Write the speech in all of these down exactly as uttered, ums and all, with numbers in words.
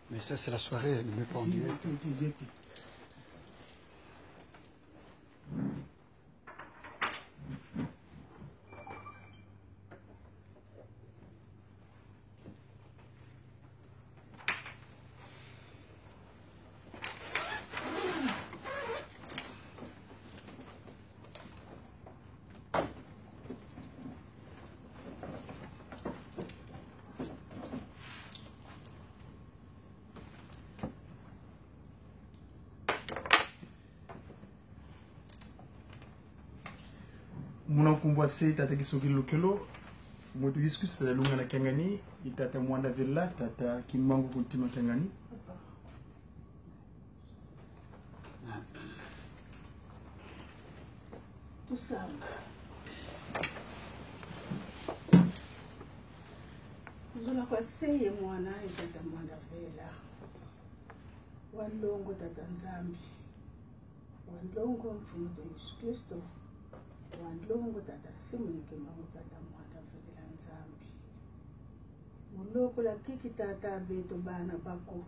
Mais ça, c'est la soirée, elle ne met pas en direct. Muna kumbwase tata kisoki lokelo moto discuss tata lunga na kangani itata mwanda villa tata kimangu kuntima kangani tusamba zula kwa seye mwana itata mwanda villa walongo tata nzambi walongo mfumo wa Yesu Kristo wandlongo tata Simon Kimangu tata mwanda vile nzambi muloko la kiki tata beto bana bako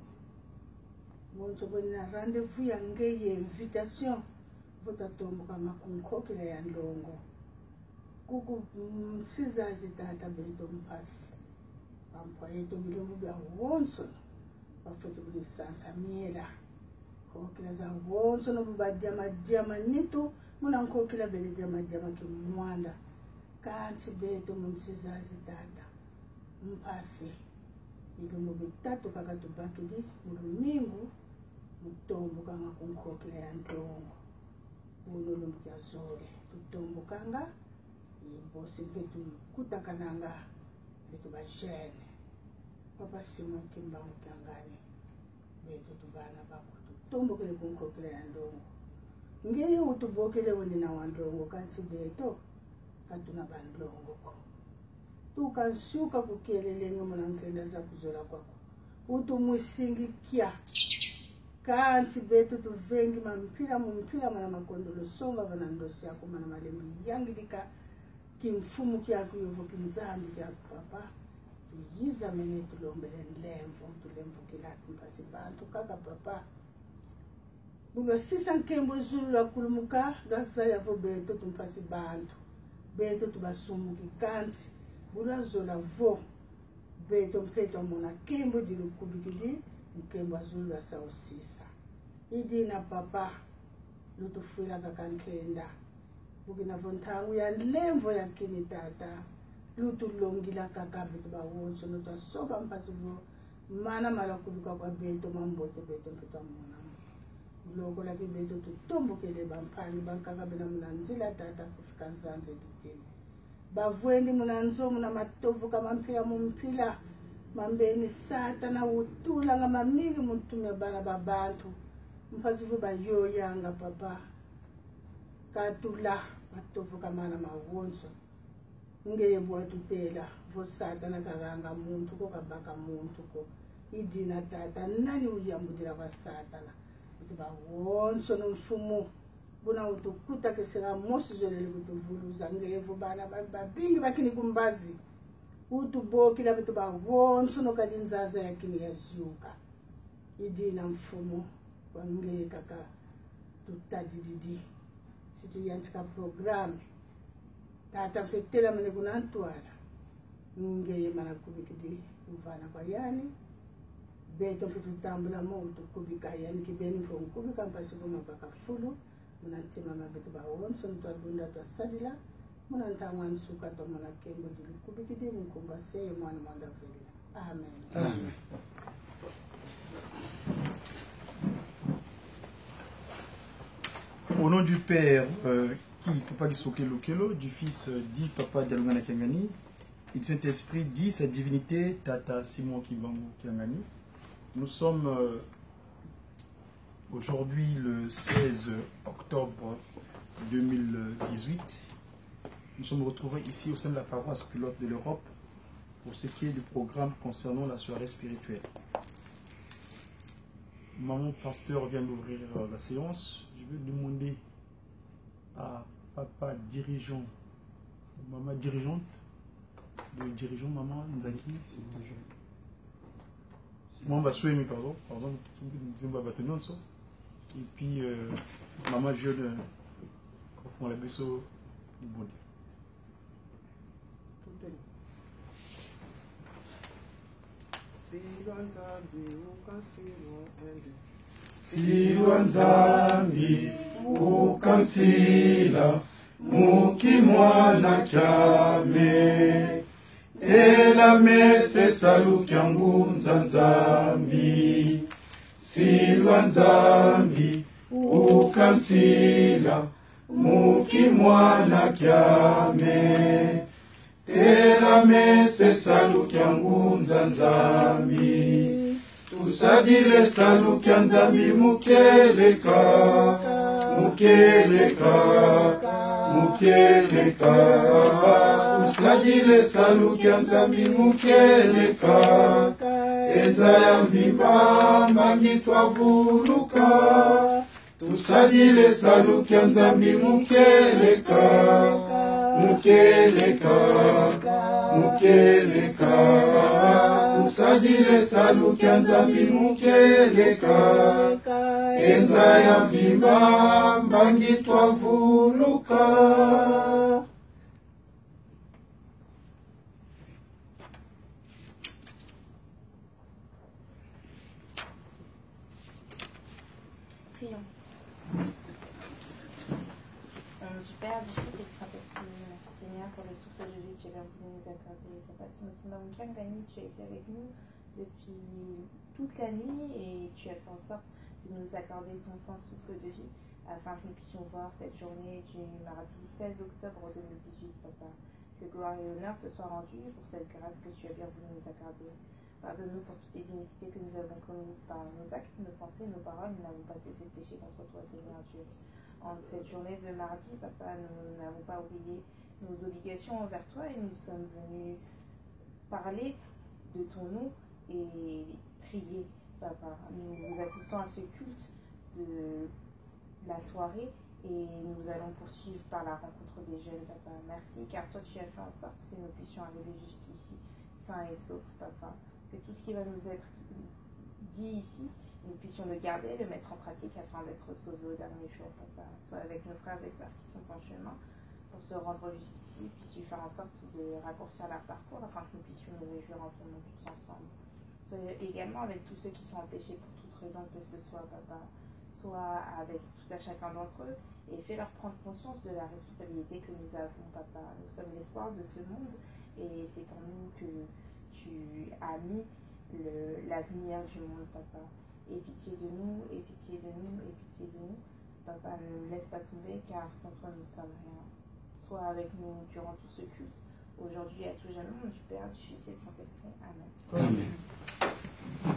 bonzo bonna rendez-vous ya ngeye invitation vota tombo kama kunkoki la ya ndongo kuku msizazi tata beto mpasi pampa yeto bilongo bya wonso bafete buni sansa miela kokila za wonso no bubadia madia manito muna nkokila bele jama jama ki mwanda kansi beto mumsizazi tata mpasi ilungu bitatu kaka tubakili mulumingu mutombo kanga kunkokila ya ndongo uno lumbu kya zore tutombo kanga yibosi betu kutakananga betu bajene papa Simon Kimbangu kyangani betu tubana bako tutombo kile kunkokila ya ndongo ngeye utubokele woni na wandongo kansi beto katuna bandongo ko tukansuka kukelelenge munankenda za kuzola kwako utumwisingi kya kansi beto tuvengi mampila mumpila mana makondolo songa vanandosi yako mana malembi yangilika kimfumu kyako yovo kinzambi kyako papa tuyiza mene tulombele nlemvo tulemvo kila mpasi bantu kaka papa Bulwa sisa nkembo zulu la kulumuka la zaya vo beto tumpasi bantu beto tubasumuki kansi bulwa zola vo beto mpeto mona kembo di lukubikidi nkembo zulu la sao sisa idina papa lutu fuila kakankenda bugina vontangu ya lemvo ya kini tata lutu longila kaka beto ba wonso nuta soba mpasi vo mana mala kubika kwa beto mambote beto mpeto mona loko la kibeto tutombo kele bampani bankaka bena munanzila tata kufika nzanze bitini bavwendi munanzo muna matovu kama mpila mumpila mambeni sata na utula nga mamili muntumya bana babantu mpazivu bayoyanga papa katula matovu kama na mawonso ngeye bwa tutela vo sata na kaganga muntu ko kabaka muntu ko idina tata nani uyambudira kwa satana ba wonso no mfumu buna utukuta kesera mosi zolele kutuvuluza ngevo bana babingi bakini kumbazi utuboki la bitu ba wonso no kalinzaza yakini yazuka idina mfumu wange kaka tutadididi situ yansika program tata mtetela mene kunantwala ngeye mana kubikidi uvana kwa yani beto mputu tambula montu kubika yani kibeni ko kubika mpasi ko mabaka fulu munantima mabeto ba wonso ntwa dunda to sadila munantangwa nsuka to mona kembo dilu kubikidi munkumba sey mwana manda veli amen amen. Au nom du Père euh, qui Papa Gisoke Lokelo, du Fils euh, dit Papa Dialungana Kangani, et du Saint-Esprit dit sa divinité Tata Simon Kimbangu Kangani. Nous sommes euh, aujourd'hui le seize octobre deux mille dix-huit. Nous sommes retrouvés ici au sein de la paroisse pilote de l'Europe pour ce qui est du programme concernant la soirée spirituelle. Maman pasteur vient d'ouvrir euh, la séance. Je vais demander à papa dirigeant, maman dirigeante, le dirigeant maman Nzaki. Moi, je suis pardon, pardon, et puis, euh, maman jeune, au fond, la besso, bon. Silwa Nzambi ukansila muki mwana kyame ela mese salukya ngunza Nzambi. Silwa Nzambi ukansila muki mwana kyame ela mese salukya ngunza Nzambi. Tusadile salukya Nzambi mukeleka, mukeleka, mukeleka. Tusadile salukya Nzambi mukeleka, enza ya mvimba mangi twavuluka. Tusadile salukya Nzambi mukeleka, mukeleka, mukeleka. Tusadile salukya Nzambi mukeleka, enza ya mvimba mbangi twavuluka. Prions. Euh, du Père, du Fils et du Saint-Esprit, merci Seigneur pour le souffle de vie que tu as voulu nous accorder. Papa, si notre Mangani, tu as été avec nous depuis toute la nuit et tu as fait en sorte de nous accorder ton saint souffle de vie afin que nous puissions voir cette journée du mardi seize octobre deux mille dix-huit, Papa. Que gloire et honneur te soient rendus pour cette grâce que tu as bien voulu nous accorder. Pardonne-nous pour toutes les iniquités que nous avons commises par nos actes, nos pensées, nos paroles. Nous n'avons pas cessé de pécher contre toi, Seigneur Dieu. En cette journée de mardi, Papa, nous n'avons pas oublié nos obligations envers toi et nous sommes venus parler de ton nom et prier, Papa. Nous assistons à ce culte de la soirée et nous allons poursuivre par la rencontre des jeunes, Papa. Merci, car toi tu as fait en sorte que nous puissions arriver jusqu'ici, sains et saufs, Papa. Que tout ce qui va nous être dit ici, nous puissions le garder, le mettre en pratique afin d'être sauvés au dernier jour, Papa. Sois avec nos frères et sœurs qui sont en chemin pour se rendre jusqu'ici, puisses-tu faire en sorte de raccourcir leur parcours afin que nous puissions nous réjouir en ton nom tous ensemble. Sois également avec tous ceux qui sont empêchés pour toute raison que ce soit, Papa. Sois avec tout à chacun d'entre eux et fais-leur prendre conscience de la responsabilité que nous avons, Papa. Nous sommes l'espoir de ce monde et c'est en nous que tu as mis l'avenir du monde, Papa. Aie pitié de nous, aie pitié de nous, aie pitié de nous. Papa, ne nous laisse pas tomber, car sans toi, nous ne sommes rien. Sois avec nous durant tout ce culte. Aujourd'hui, à tout jamais, au nom du Père, du Fils et du Saint-Esprit. Amen. Amen.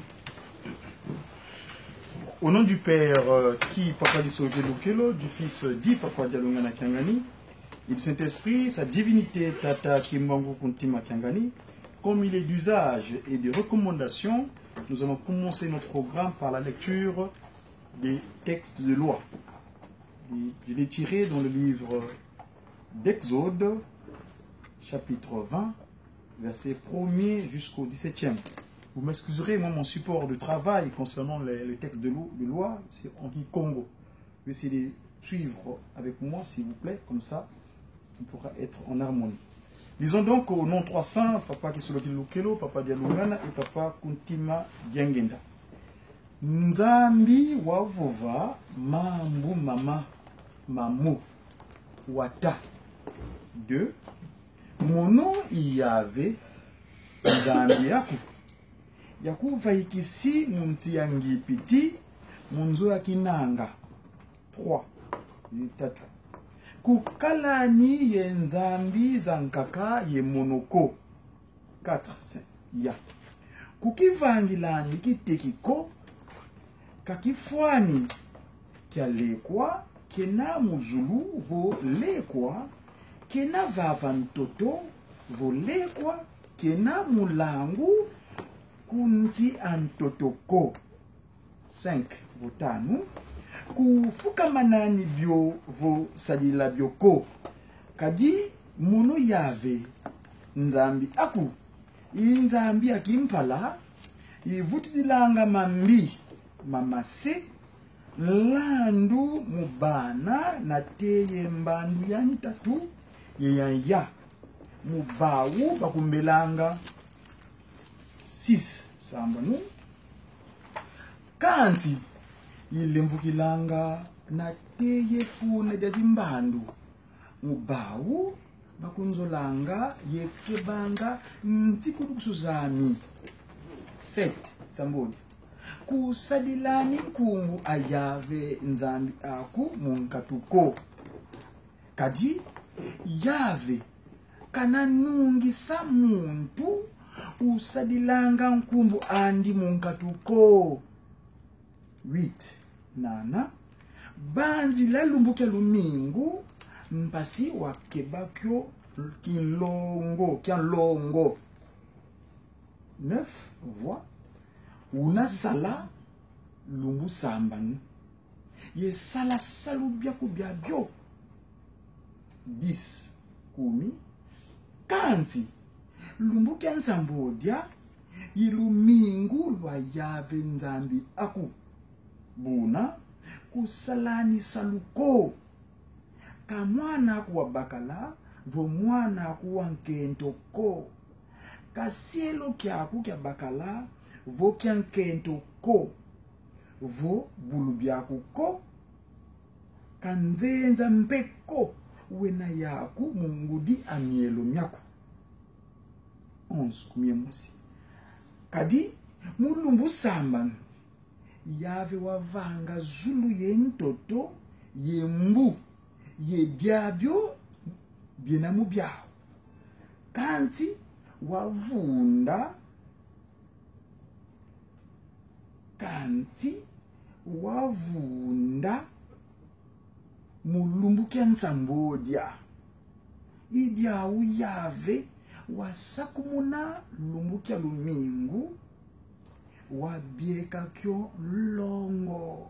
Au nom du Père, euh, qui Papa Disoge Lokelo, du Fils dit Papa Dialongana Kiangani, et du Saint-Esprit, sa divinité Tata Kimbangu Kuntima Kiangani, comme il est d'usage et de recommandation, nous allons commencer notre programme par la lecture des textes de loi. Je l'ai tiré dans le livre d'Exode, chapitre vingt, verset premier jusqu'au dix-septième. Vous m'excuserez, moi, mon support de travail concernant les, les textes de loi, c'est en Congo. Je vais essayer de suivre avec moi, s'il vous plaît, comme ça, on pourra être en harmonie. Lisons donc au nom trois saints, Papa Kisoloki Lukelo, Papa Dialungana et Papa Kuntima Diangenda. Nzambi wavova mambu mama mamu wata. Deux. Mono yave nzambi yaku. Yaku vaikisi munti yangi piti munzo yakinanga. Trois. Tatu. Kukalani ye nzambi zankaka ye monoko. Quatre. Cinq. Ya. Kukivangilani kitekiko kakifwani kya lekwa kena muzulu vo lekwa kena vava mtoto vo lekwa kena mulangu kunzi antotoko. Cinq. Votanu. Kufuka manani bio vo sadila bioko kadi mono yave nzambi aku inzambi akimpala ivutidilanga mambi mamase landu mubana na teye mbandu ya ntatu yeyanya mubawu bakumbelanga six sambanu kanti ilemvukilanga na teye fune dezimbandu mubawu bakunzolanga yekebanga ntsikudukusuzami set samboni kusadilani nkungu ayave nzambi aku munkatuko kadi yave kana nungisa muntu usadilanga nkumbu andi munkatuko wit nana banzi la lumbuke lumingu mpasi wa kebakyo kilongo kialongo neuf voix una sala lumbu sambanu ye sala salu byaku byabyo dix kumi kanti lumbu kyansambodia ilumingu lwa yave nzambi aku buna kusalani saluko ka mwana akuwa bakala vo mwana akuwa nkento ko ka sielo kyaku kya bakala vo kya nkento ko vo bulu byaku ko ka nzenza mpeko wena yaku mungudi amielo myaku onze kumye mosi kadi mulumbu sambanu yave wavanga zulu ye ntoto ye mbu ye byabyo byenamu byao kanti wavunda kanti wavunda mulumbu kyansambodia idyawu yave wasakumuna lumbu kya lumingu wabieka kyo longo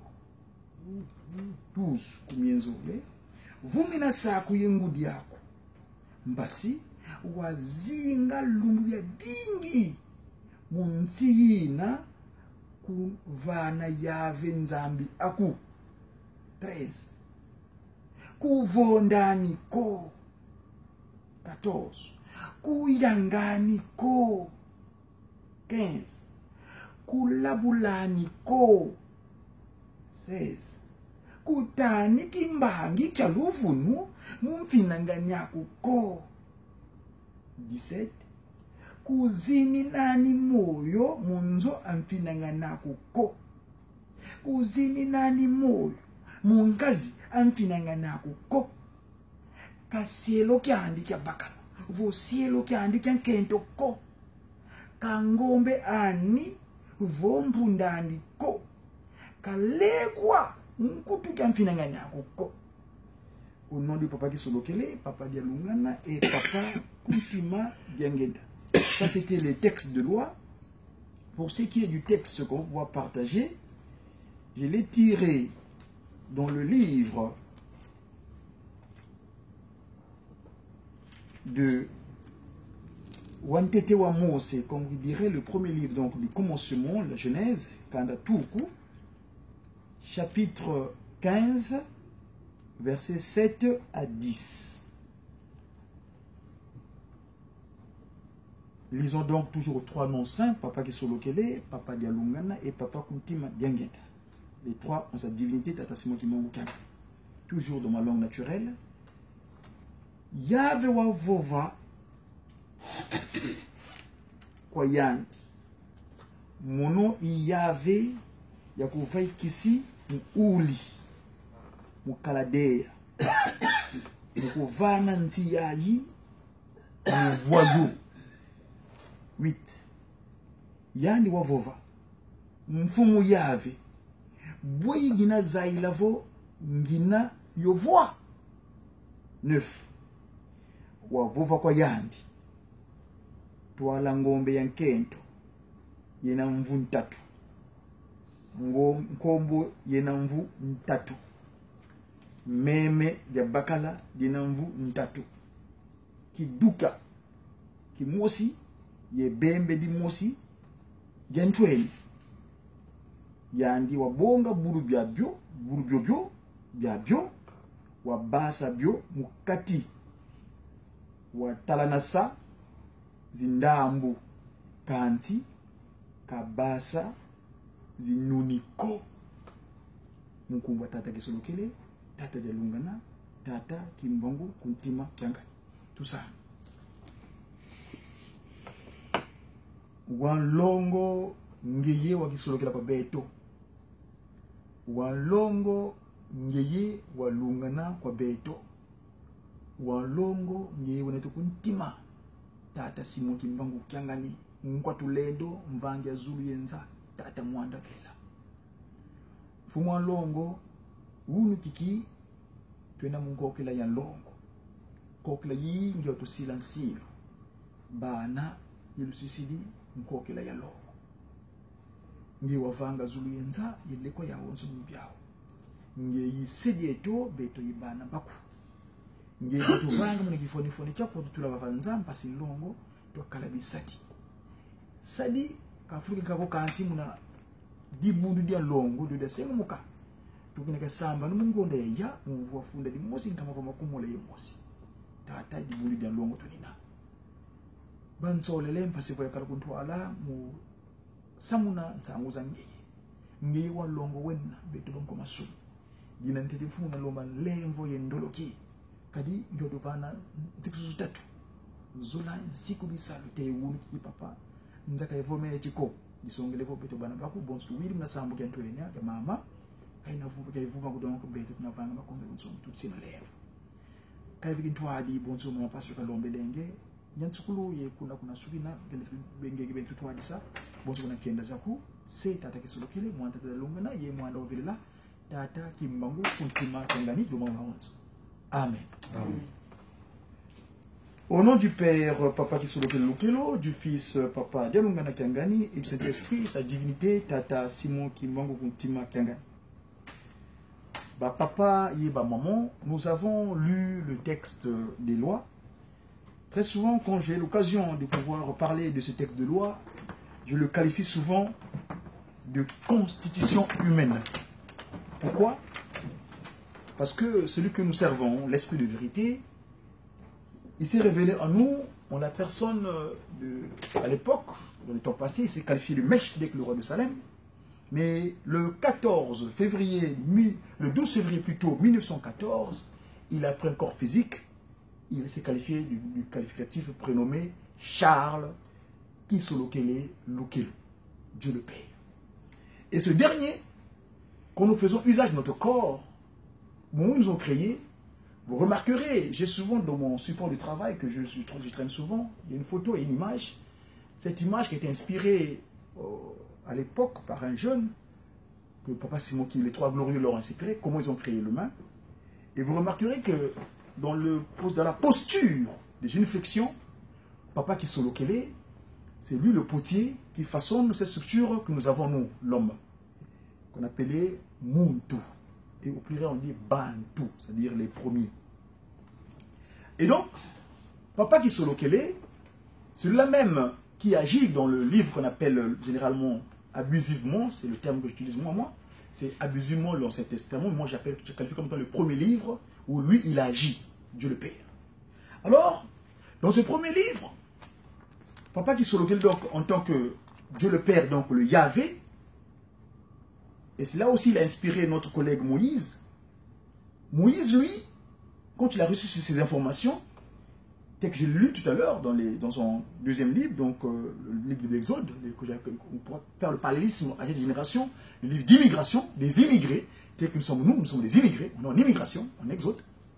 tous kumienzole vumina saku yengudi yako mbasi wazinga lumbu ya bingi muntsiyina kuvana yave nzambi aku treize kuvondani ko quatorze kuyangani ko quinze kulabulani ko seize kutani kimbangi kya luvunu mumfinanganyako ko dix-sept kuzini nani moyo munzo amfinanganako ko kuzini nani moyo mungazi amfinanganako ko kasielo kyandi kya bakala vo sielo kyandi kya nkento ko kangombe ani vo mpundani ko kalekwa nkutu kya mfinanganako ko. Au nom du papa qui solokele, papa Dialungana et papa Kuntima Diangenda. Ça c'était les textes de loi. Pour ce qui est du texte qu'on va partager, je l'ai tiré dans le livre de Wantete wa Mose, comme vous direz, le premier livre donc du commencement, la Genèse, Kanda Tuku, chapitre quinze, versets sept à dix. Lisons donc toujours trois noms saints, Papa Kisolokele, Papa Dialungana et Papa Kuntima Diangeta. Les trois ont sa divinité, Tata Simokimongukana. Toujours dans ma langue naturelle. Yave wa vova Kwayandi. Mono Yave Yakuvai Kisi Uli Mukaladea Mukuvana Ntiyayi Mvoyou. huit. Yani wavova mfumu yave boyi gina zailavo ngina yovoa. neuf. Wavova kwa yandi twala ngombe ya nkento yena mvu ntatu nkombo yena mvu ntatu meme ya bakala yena mvu ntatu kiduka kimosi ye bembe di mosi Gentweni. Yandi wabonga buru bya bio, buru bio bio, bya bio, wabasa bio, mukati. Watalanasa, zindambu, kanti, kabasa, zinuniko. Mukumba tata kisolokele, tata jalungana, tata kimbongo, kuntima, kiangani. Tout ça. Wanlongo ngeye wakisolokela kwa beto. Wanlongo ngeye walungana kwa beto. Wanlongo ngeye waneto kuntima. Tata simo kimbangu kiangani. Mkwa tuledo mvangi ya zulu yenza. Tata mwanda vela. Fumu wanlongo unu kiki tuena mungu okela ya longo. Kokela yi nge otusila nsilo. Bana yelusisidi mkokela ya longo. Nge wavanga zulu yenza yeleko ya onzo mbiao. Nge yisedi eto beto yibana baku. Nge yituvanga mune kifoni foni chako tutula wavanza mpasi longo to kalabisati. Sadi kafruki kako kanti muna dibundu dia longo do desengo muka. Tukineka samba numungonda ya mvuwa funda di mosi nkama vama kumole ye mosi. Tata dibundu dia longo tonina. Bansole lempa sivo ya karakuntu ala mu samuna nsanguza ngeye. Ngeye wa longo wena beto bonko masu. Gina ntetifu na lomba lemvo ye ndoloki. Kadi njodo vana zikususu tatu. Zola nsiku bisalu te wunu kiki papa. Nzaka evome echiko. Disongelevo beto bana baku bonsu wiri mna sambu kia ntuenya ya mama. Kaina vuba kai vuba kudongo kubeto tunavanga makonde bonsomu tutsina levo. Kai viki ntuadi bonsomu mapasu kalombe lenge. Nyansukulu ye kuna kuna sugina benge gibentu tuadi sa. Bonsomu na kenda zaku. Se tata kisolokele mwanta tata lungana ye mwanda ovilila. Tata kimbangu kuntima tengani lumanga honzo. Amen. Amen. Au nom du Père, Papa Kisolokele Lukelo, du Fils, Papa Dialungana Kiangani, et du Saint-Esprit, sa divinité, Tata Simon Kimbangu Kuntima Kiangani. Bah, papa et bah, maman, nous avons lu le texte des lois. Très souvent, quand j'ai l'occasion de pouvoir parler de ce texte de loi, je le qualifie souvent de constitution humaine. Pourquoi? Parce que celui que nous servons, l'esprit de vérité, il s'est révélé en nous, en la personne de, à l'époque, dans le temps passé, il s'est qualifié de Melchisedec, le roi de Salem. Mais le quatorze février, le douze février plutôt, mille neuf cent quatorze, il a pris un corps physique, il s'est qualifié du, du qualificatif prénommé Charles Kisolokele Lukelo, Dieu le Père. Et ce dernier, quand nous faisons usage de notre corps, bon, nous ont créé, vous remarquerez, j'ai souvent dans mon support de travail que je, je, je traîne souvent, il y a une photo et une image. Cette image qui a été inspirée euh, à l'époque par un jeune, que Papa Simon, qui les trois glorieux l'ont inspiré, comment ils ont créé l'humain. Et vous remarquerez que dans, le, dans la posture des génuflexions, Papa Kisolokele, c'est lui le potier qui façonne cette structure que nous avons nous, l'homme, qu'on appelait Muntu. Et au pluriel, on dit Bantu, c'est-à-dire les premiers. Et donc, Papa Kisolokele, celui-là même qui agit dans le livre qu'on appelle généralement abusivement, c'est le terme que j'utilise moi, moi, c'est abusivement l'Ancien Testament. Moi, j'appelle, je qualifie comme étant le premier livre où lui, il agit, Dieu le Père. Alors, dans ce premier livre, Papa Kisolokele, donc, en tant que Dieu le Père, donc le Yahvé, et c'est là aussi il a inspiré notre collègue Moïse. Moïse, lui, quand il a reçu ces informations, tel que j'ai lu tout à l'heure dans, dans son deuxième livre, donc euh, le livre de l'Exode, on pourra faire le parallélisme à cette génération, le livre d'immigration, des immigrés, tel que nous sommes nous, nous sommes des immigrés, on est en immigration, en Exode.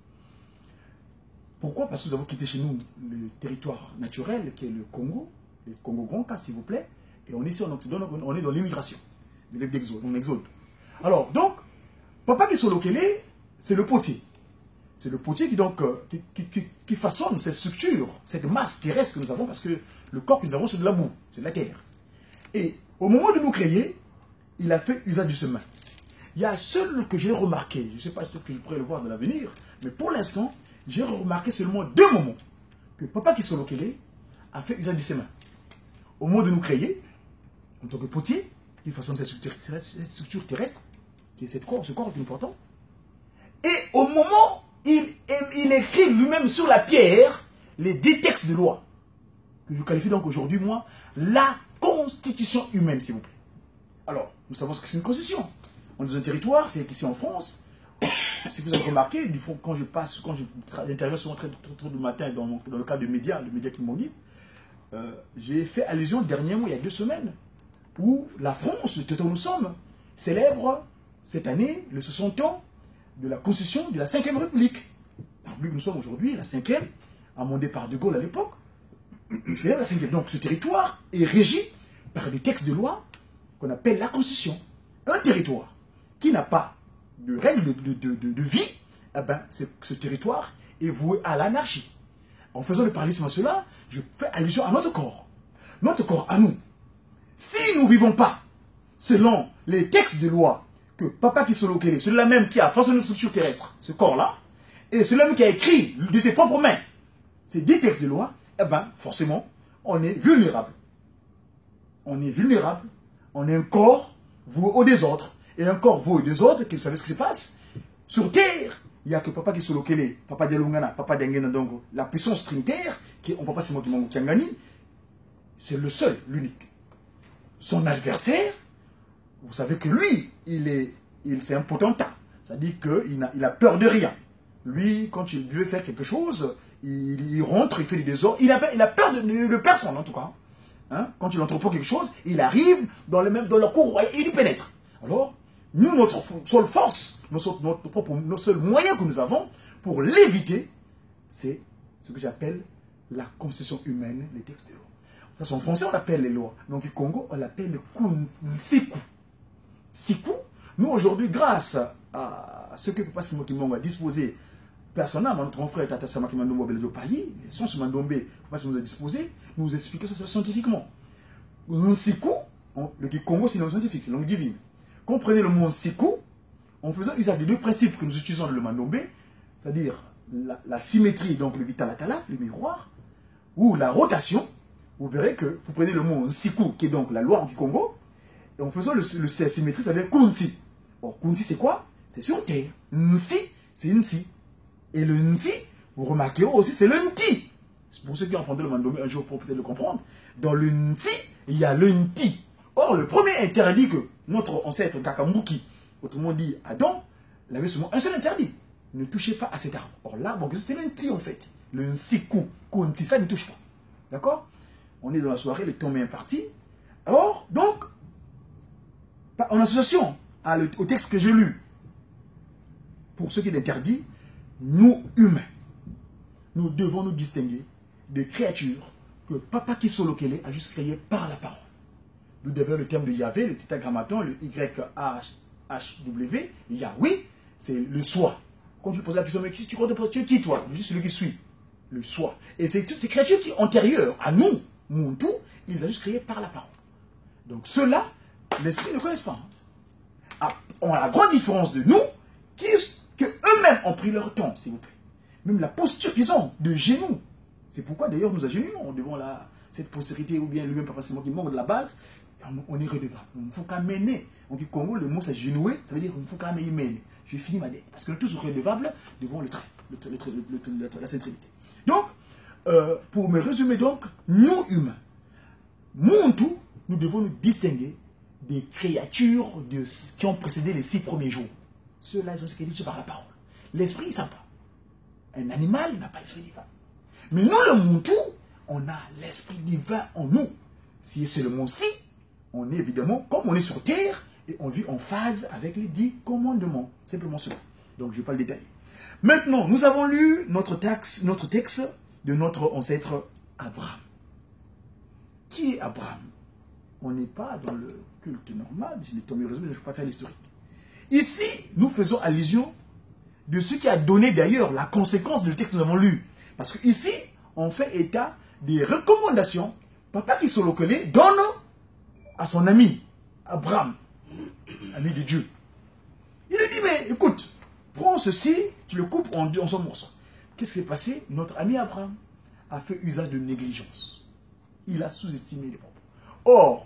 Pourquoi? Parce que nous avons quitté chez nous le territoire naturel qui est le Congo, le Congo Grand Cas, s'il vous plaît, et on est ici en Occident, donc on est dans l'immigration. Le livre d'Exode, on exode. Alors, donc, Papa Kisolokele, c'est le potier. C'est le potier qui, donc, euh, qui, qui, qui, qui façonne cette structure, cette masse terrestre que nous avons, parce que le corps que nous avons, c'est de la boue, c'est de la terre. Et au moment de nous créer, il a fait usage de ses mains. Il y a seul que j'ai remarqué, je ne sais pas, peut-être que je pourrais le voir dans l'avenir, mais pour l'instant, j'ai remarqué seulement deux moments que Papa Kisolokele a fait usage de ses mains. Au moment de nous créer, en tant que potier, qui façonne cette structure terrestre, cette structure terrestre qui est cette corps, ce corps est important. Et au moment où il, il écrit lui-même sur la pierre les dix textes de loi, que je qualifie donc aujourd'hui, moi, la constitution humaine, s'il vous plaît. Alors, nous savons ce que c'est une constitution. On est dans un territoire qui est ici en France. Si vous avez remarqué, du fond, quand je passe, quand j'interviens souvent très, très, très, très, le matin dans, mon, dans le cadre de médias, de médias communistes, euh, j'ai fait allusion dernièrement, il y a deux semaines, où la France, le territoire où nous sommes, célèbre cette année le soixante ans de la constitution de la cinquième République. La République où nous sommes aujourd'hui, la cinquième, amendée par De Gaulle à l'époque, célèbre la cinquième. Donc ce territoire est régi par des textes de loi qu'on appelle la constitution. Un territoire qui n'a pas de règles de, de, de, de, de vie, eh ben, ce territoire est voué à l'anarchie. En faisant le parallélisme à cela, je fais allusion à notre corps. Notre corps, à nous. Si nous ne vivons pas selon les textes de loi que Papa Kisolo Kele, celui-là même qui a façonné notre structure terrestre, ce corps-là, et celui-là même qui a écrit de ses propres mains ces dix textes de loi, eh bien, forcément, on est vulnérable. On est vulnérable. On est un corps voué au désordre. Et un corps voué au désordre, vous savez ce qui se passe? Sur Terre, il n'y a que Papa Kisolo Kele, Papa Dialungana, Papa Dengena Dongo, la puissance trinitaire, qui on Papa Simokimango Kiangani, c'est le seul, l'unique. Son adversaire, vous savez que lui, il est, il, c'est un potentat. C'est-à-dire qu'il a, il a peur de rien. Lui, quand il veut faire quelque chose, il, il rentre, il fait des désordres. Il a, il a peur de, de, de personne, en tout cas. Hein? Quand il entreprend quelque chose, il arrive dans, le même, dans leur cour et il y pénètre. Alors, nous, notre seule force, notre, notre, propre, notre seul moyen que nous avons pour l'éviter, c'est ce que j'appelle la constitution humaine, les textes de loi. Parce qu'en français, on l'appelle les lois. Donc, au Congo, on l'appelle le Kunsiku. Siku, nous aujourd'hui, grâce à ce que Papa Simokimango a disposé personnellement, notre grand frère Tata Samaki Mandombo Beljo Payi, les sens Mandombe, Papa Simokimango a disposé, nous expliquons ça scientifiquement. Siku, le Congo, c'est une langue scientifique, c'est une langue divine. Quand on prenait le mot Siku, en faisant usage des deux principes que nous utilisons dans le Mandombe, c'est-à-dire la, la symétrie, donc le Vitalatala, le miroir, ou la rotation, vous verrez que vous prenez le mot Siku, qui est donc la loi en Kikongo, et en faisant le, le symétrie, ça veut dire Kunsi. Or, Kunsi, c'est quoi? C'est sur Terre. Nsi, c'est Nsi. Et le Nsi, vous remarquerez aussi, c'est le Nti. Pour ceux qui ont appris le Mandomé un jour pour peut-être le comprendre, dans le Nti, il y a le Nti. Or, le premier interdit que notre ancêtre Kakamuki, autrement dit Adam, il avait seulement un seul interdit. Ne touchez pas à cet arbre. Or, l'arbre, c'était le Nti en fait. Le Nsiku, Kunti, ça ne touche pas. D'accord? On est dans la soirée, le temps est imparti. Alors, donc, en association à le, au texte que j'ai lu, pour ce qui est interdit, nous, humains, nous devons nous distinguer des créatures que Papa Kisolo Kele a juste créées par la parole. Nous devons le terme de Yahvé, le tétragrammaton, le Y H W, Yahweh, c'est le soi. Quand tu poses la question, mais si tu comptes, tu es qui toi? Juste celui qui suit, le soi. Et c'est toutes ces créatures qui, antérieures à nous, Muntu, ils ont juste créé par la parole. Donc ceux-là, l'esprit ne connaissent pas. On a la grande différence de nous, qui, que eux-mêmes ont pris leur temps, s'il vous plaît. Même la posture qu'ils ont, de genoux. C'est pourquoi d'ailleurs nous agenouillons devant la, cette postérité, ou bien lui-même, Papa Simon qui manque de la base, on, on est redevable. On ne faut qu'à mener. En Congo, le mot s'agenouiller, ça veut dire qu'il ne faut qu'à mener. J'ai fini ma dette. Parce que nous tous sommes redevables devant le trait, le, le, le, le, le, la centralité. Donc, euh, pour me résumer donc, nous humains, Muntu, nous devons nous distinguer des créatures de, qui ont précédé les six premiers jours. Ceux-là, ils sont ce par la parole. L'esprit, ça pas. Un animal n'a pas l'esprit divin. Mais nous, le Muntu, on a l'esprit divin en nous. Si c'est le mot si, on est évidemment, comme on est sur terre, et on vit en phase avec les dix commandements. Simplement cela. Donc, je ne vais pas le détailler. Maintenant, nous avons lu notre texte, notre texte de notre ancêtre Abraham. Qui est Abraham? On n'est pas dans le culte normal, je ne vais pas faire l'historique. Ici, nous faisons allusion de ce qui a donné d'ailleurs la conséquence du texte que nous avons lu. Parce que ici, on fait état des recommandations Papa Kisolo Kele donne à son ami Abraham, ami de Dieu. Il lui dit, mais écoute, prends ceci, tu le coupes en, en son morceau. Qu'est-ce qui s'est passé? Notre ami Abraham a fait usage de négligence. Il a sous-estimé les propos. Or,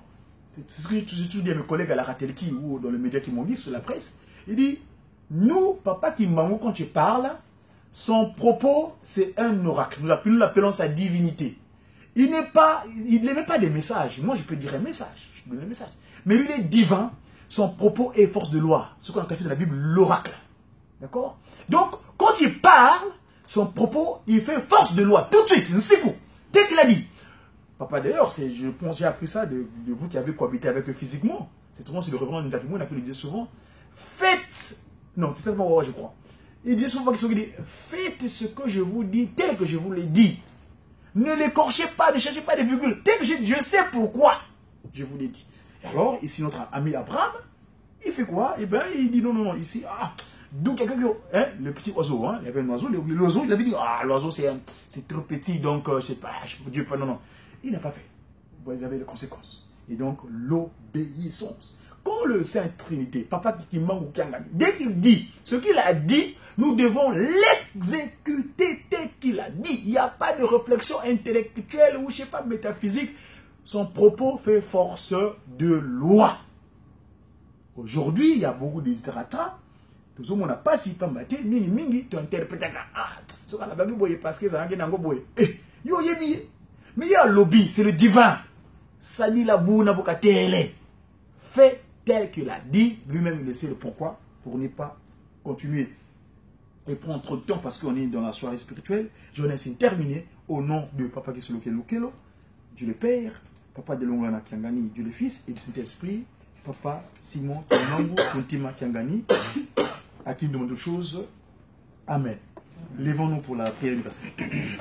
c'est ce que j'ai toujours dit à mes collègues à la Ratelki ou dans les médias qui m'ont dit sur la presse. Il dit, nous, Papa Kimbangu, quand tu parles, son propos, c'est un oracle. Nous l'appelons sa divinité. Il n'est pas, il n'émet pas des messages. Moi, je peux dire un message. Je peux donner un message. Mais lui, il est divin. Son propos est force de loi. Ce qu'on a fait dans la Bible, l'oracle. D'accord? Donc, quand il parle, son propos, il fait force de loi. Tout de suite, c'est fou. Dès qu'il a dit. Papa, d'ailleurs, je pense j'ai appris ça de, de vous qui avez cohabité avec eux physiquement. C'est souvent, c'est le reverend Nzapimo, on a pu le dire souvent. Faites, non, c'est tellement ouais, je crois. Il dit souvent qu'il dit, faites ce que je vous dis tel que je vous l'ai dit. Ne l'écorchez pas, ne cherchez pas des virgules. Tel que je, je sais pourquoi je vous l'ai dit. Et alors, ici, notre ami Abraham, il fait quoi? Eh bien, il dit non, non, non, ici, ah, d'où quelqu'un qui, hein, le petit oiseau, hein, il y avait un oiseau, l'oiseau, il avait dit, ah, l'oiseau, c'est trop petit, donc, euh, je sais pas, je peux dire pas, non, non. Il n'a pas fait. Vous avez les conséquences. Et donc, l'obéissance. Quand le Saint Trinité, Papa Kimbangu Kiangani, dès qu'il dit ce qu'il a dit, nous devons l'exécuter tel qu'il a dit. Il n'y a pas de réflexion intellectuelle ou, je sais pas, métaphysique. Son propos fait force de loi. Aujourd'hui, il y a beaucoup d'hésitrateurs. Tout le monde n'a pas si pas maté, mini mingi, tu interprètes. Ah, ce qu'on a pas vu, parce que ça a un boy. Eh, yo, yébi. Mais il y a un lobby, c'est le divin. Sali la bouna boka télé. Fait tel qu'il a dit, lui-même il sait le pourquoi, pour ne pas continuer et prendre trop de temps parce qu'on est dans la soirée spirituelle. Je vais ainsi terminer au nom de Papa Kisolo Kelo Kelo, Dieu le Père, Papa de Longana Kiangani, Dieu le Fils et le Saint-Esprit, Papa Simon Kianangu, Kuntima Kiangani, à qui nous demande d'autres choses. Amen. Lèvons-nous pour la prière universelle.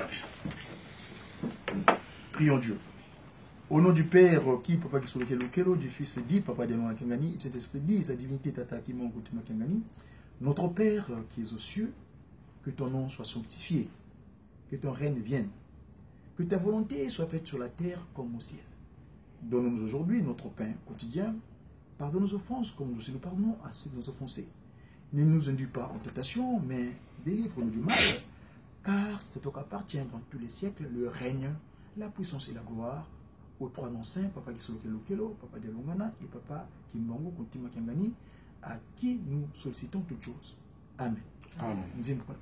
Prions Dieu. Au nom du Père, qui, Papa Kisolo Kelo Kelo, du Fils dit, Papa de Longana Kiangani, du Saint-Esprit dit, sa divinité Tata Kimon Kuntima Kiangani, notre Père qui es aux cieux, que ton nom soit sanctifié, que ton règne vienne, que ta volonté soit faite sur la terre comme au ciel. Donne-nous aujourd'hui notre pain quotidien, pardonne nos offenses comme nous aussi nous pardonnons à ceux qui nous ont offensés. Ne nous induis pas en tentation, mais délivre-nous du mal, car c'est toi qui appartient dans tous les siècles le règne, la puissance et la gloire, aux trois noms saints, Papa Kisolo Kelo Kelo, Papa de Longana et Papa Kimbangu Kuntima Kiangani, à qui nous sollicitons toutes choses. Amen. Amen. Deuxième point.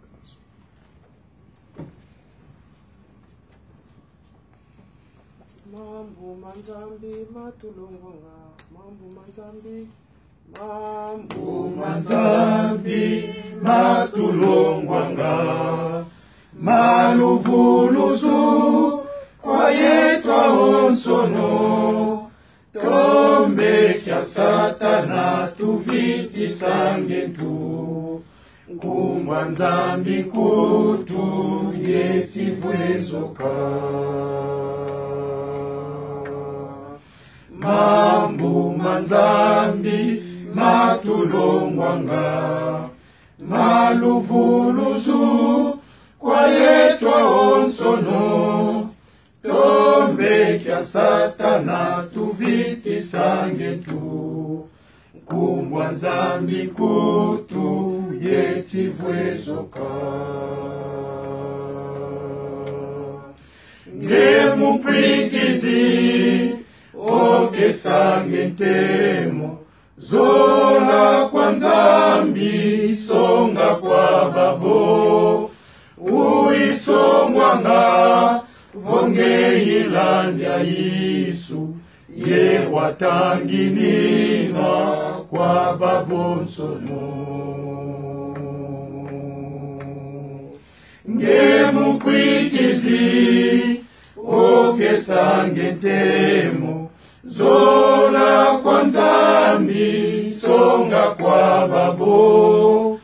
Mambu manzambi matulongwanga, mambu manzambi, mambu manzambi matulongwanga, maluvuluzu kwa yetwa onsono, tombe kya satana tuviti sange tu, kumbwa nzambi kutu yeti vwezoka. Mambu manzambi matulongwanga, maluvuluzu kwa yetwa onsono, tombe kya satana tuviti sange tu, kumbwa nzambi kutu yeti vwezoka. Ngemu prikizi oke sange ntemo, zola kwa nzambi songa kwa babo, uisongwanga vonge ilandya Yesu, ye watanginina kwa babonsono. Ngemu kwitizi oke sange ntemo, zola kwa nzambi songa kwa babo,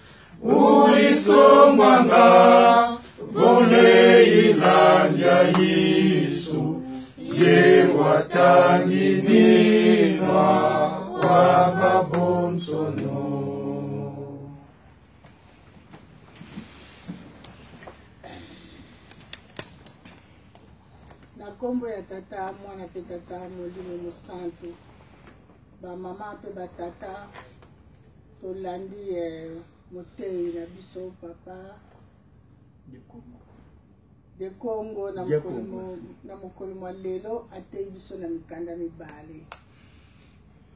uisongwanga vole ilandya Yesu, ye watanginina kwa babonsono. Kombo ya tata mwana pe tata molimo mosantu ba mama pe ba tata tolandi eh, motei na biso papa De Congo. de Congo na mokolo na mokolo lelo atei biso na mikanda mibale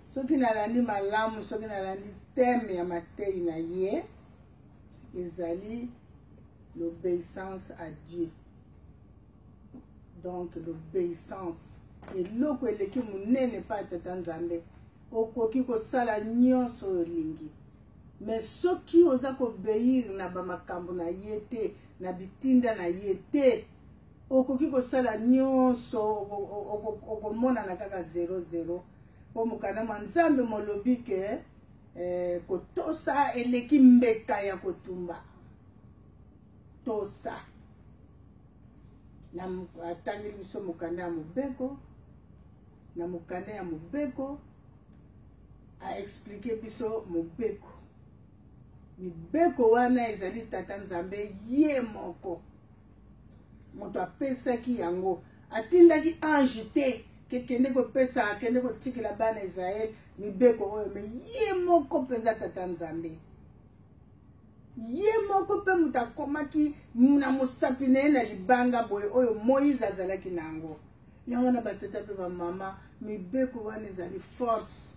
soki nalandi malamu soki nalandi thème ya matei na ye ezali l'obéissance à Dieu. Donc l'obéissance eloko eleki munene pa tata nzambe okoki kosala nyonso olingi mais soki oza kobeir na bamakambo na ye te na bitinda na ye te okoki kosala nyonso okomonana kaka zero zero po mokanda mwa nzambe molobi ke eh, kotosa eleki mbeka ya kotumba tosa na atangeli biso mokanda ya mobeko na mokanda ya mobeko a expliquer biso mobeko mibeko wana ezali tata nzambe ye moko moto apesaki yango atindaki ange te kekende kopesa akende kotikela bana Israel mibeko oyo me ye moko mpenza tata nzambe ye moko mpe moto akomaki na mosapi na ye na libanga boye oyo Moïse azalaki na yango yango na batata mpe bamama mibeko wana ezali force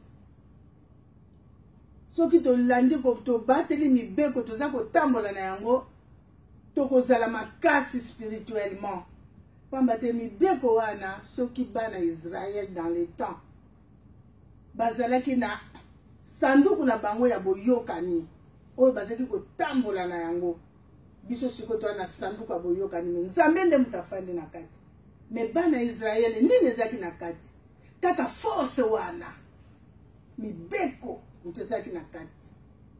soki tolandi tobateli mibeko toza kotambola na yango tokozala makasi spirituellement pamba te mibeko wana soki bana Israël dans le temps bazalaki na sanduku na bango ya boyokani oyo bazaki kotambola na yango biso sikoto na sanduku ya boyokani me nzambe nde moto afandi na kati me bana Israël nini ezalaki na kati kaka force wana mibeko moto ezalaki na kati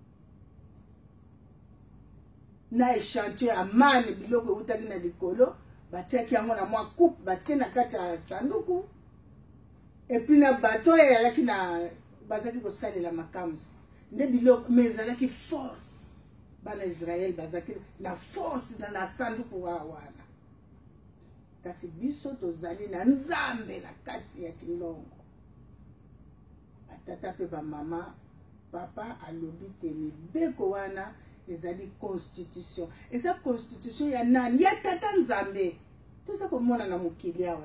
na échantillon amani biloko eutaki na likolo batiaki yango na mwa coupe batie na kati ya sanduku epuis na bato oyo ezalaki na bazalaki kosalela makamsi nde biloko me ezalaki force bana Israël bazalaki na force na, na sanduku wana kasi biso tozali na nzambe na kati ya kilongo batata pe bamama papa alobi te mibeko wana ezali constitution eza constitution ya nani ya tata nzambe toza komona na mokili awa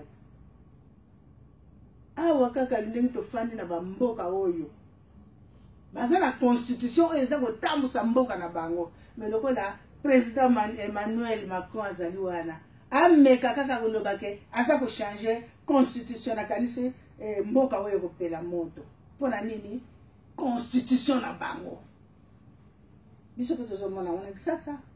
awa kaka ndenge tofandi na bamboka oyo baza na constitution oyo eza kotambusa mboka na bango me lokola président Emmanuel Macron azali wana ameka kaka koloba ke aza kochange constitution nakanisi eh, mboka oyo kopela moto mpona nini constitution na bango biso que tozomona on est ça ça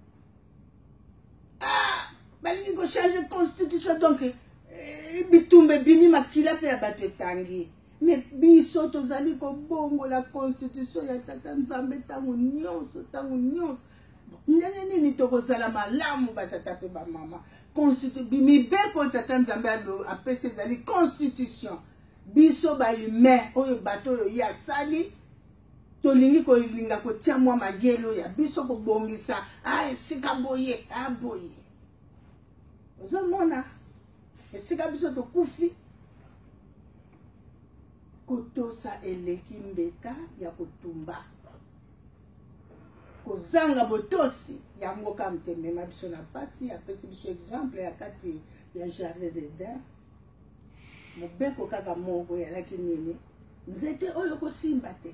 ah balingi ko changer constitution donc eh, bitumbe bimi makila pe ya bato etangi mais biso tozali ko bongo la constitution ya tata nzambe tango nyonso tango nyonso ndenge nini tokozala malamu batata pe bamama constitution mibeko tata nzambe apesi ezali constitution biso ba humain oyo bato oyo ya sali tolingi kolinga kotia mwa mayelo ya biso kobongisa ah esika boye ah boye ozomona esika biso tokufi kotosa eleki mbeka ya kotumba kozanga botosi yango ka mtemema biso na pasi apesi biso exemple ya kati ya jardin d'Eden mobeko kaka moko yalaki nini nzete oyo kosimba te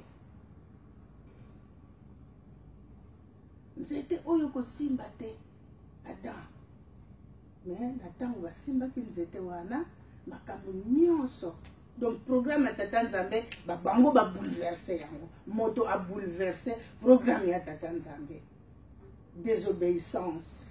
nzete oyo kosimba te Adam mais na ntango basimbaki nzete wana makambo nyonso donc programme ya tata nzambe babango babouleverse yango moto abouleverse programme ya tata nzambe désobéissance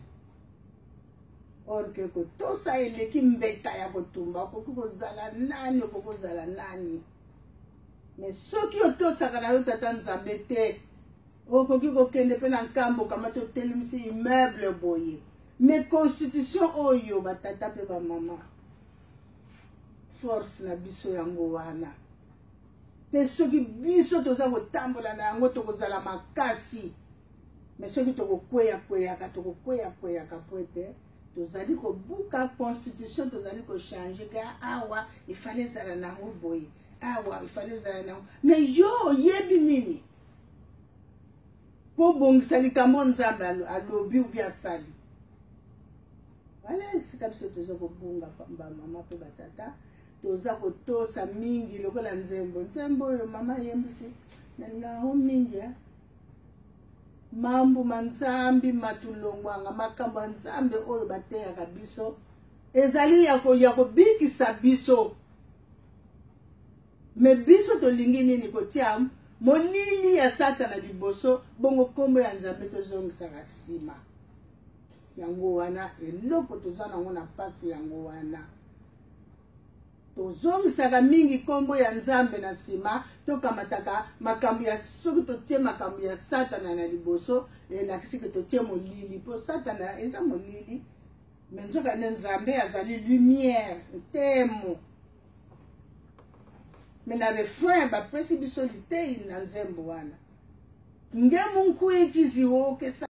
or que kotosa eleki mbeka ya kotumba okoki kozala nani okoki kozala nani mais soki otosaka na yo tata nzambe te okoki kokende mpe na nkambo kama totelemisi immeuble boye mais constitution oyo batata mpe bamama force na biso yango wana mpe soki biso toza kotambola na yango tokozala makasi mais soki tokokweyakweyaka tokokweyakweyaka po ete tozali kobuka constitution tozali kochange ka awa ifale ezala nango boye awa ifale ezala nango mais yo oyebi nini po bongisa likambo nzambe alobi ubi asali wala esika biso toza kobunga bamama mpe batata toza kotosa mingi lokola nzembo nzembo oyo mama yembisi nalingaho mingi ya mambu manzambi matulongwanga makambo ya nzambe oyo bateyaka biso ezali ya kobikisa biso me biso tolingi nini kotia molili ya satana liboso bongo kombo ya nzambe tozongisaka nsima yango wana eloko toza nango na pasi yango wana tozongisaka mingi kombo ya nzambe na nsima tokamataka makambo ya soki totie makambo ya satana na liboso elakisi ke totie molili mpo satana eza molili me nzoka nde nzambe azali lumière ntemo me na refrain bapesi biso litei na nzembo wana ngemu nkuikizi woke